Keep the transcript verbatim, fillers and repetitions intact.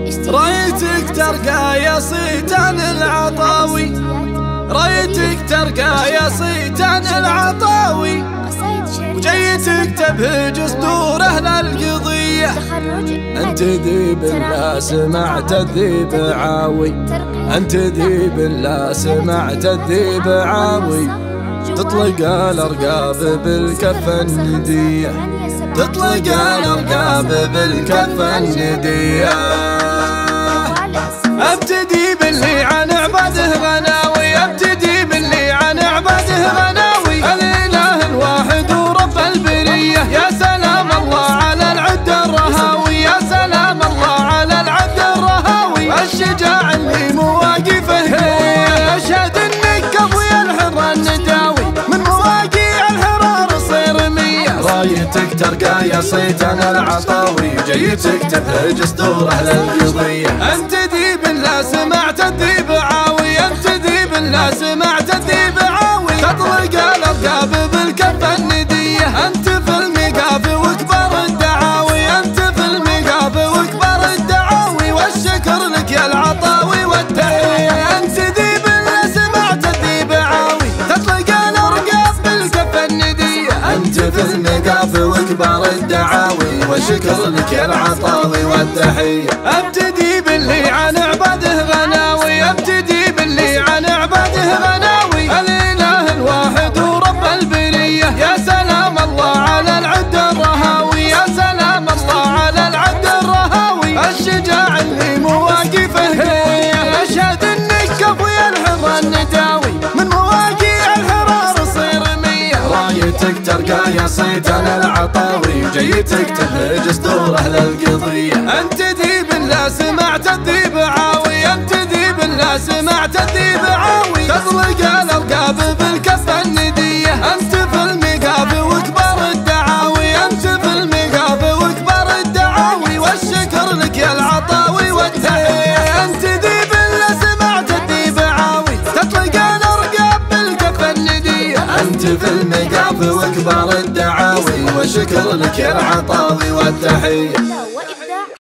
رأيتك ترقى يا صيتان العطاوي، رأيتك ترقى يا صيتان العطاوي، وجيتك تبهج صدور أهل القضية. أنت ذيب لا سمعت الذيب عاوي، أنت ذيب لا سمعت الذيب عاوي، تطلق الأرقاب بالكفة الندية، تطلق الأرقاب بالكفة الندية. ابتدي باللي عن عباده غناوي، ابتدي باللي عن عباده غناوي، الإله الواحد ورب البرية. يا سلام الله على العد الرهاوي، يا سلام الله على العد الرهاوي، الشجاع اللي مواقفه هي. أشهد انك قضي الحر النداوي، من مواقيع الحرار صير مية. رايتك ترقى يا صيتان العطاوي، جيتك تبهج صدور أهل القضية. أنت ذيب لا سمعت الذيب عاوي، أنت ذيب لا سمعت الذيب عاوي، تطلق الأرقاب بالكفة الندية. أنت في المقاف وكبر الدعاوي، أنت في المقاف وكبر الدعاوي، والشكر لك يا العطاوي والتحية. أنت ذيب لا سمعت الذيب عاوي، تطلق الأرقاب بالكفة الندية. أنت في المقاف وكبر الدعاوي، والشكر لك يا العطاوي والتحية. ابتدي باللي عن عباده غناوي، ابتدي باللي عن عباده غناوي، الإله الواحد ورب البرية. يا سلام الله على العد الرهاوي، يا سلام الله على العد الرهاوي، الشجاع اللي مواقفه هي. أشهد انك كفي الحر النداوي، من مواقيع الحرار صير مية. رايتك ترقى يا صيتان العطاوي، جيتك تبهج صدور أهل القضية. أنت ذيب لا سمعت الذيب عاوي، أنت ذيب لا سمعت الذيب عاوي، تطلق الأرقاب بالكفة الندية. أنت في المقاف وكبر الدعاوي، أنت في المقاف وكبر الدعاوي، والشكر لك يا العطاوي والتحية. أنت ذيب لا سمعت الذيب عاوي، تطلق الأرقاب بالكفة الندية. أنت في المقاف وكبر الدعاوي، والشكر لك يا العطاوي والتحية.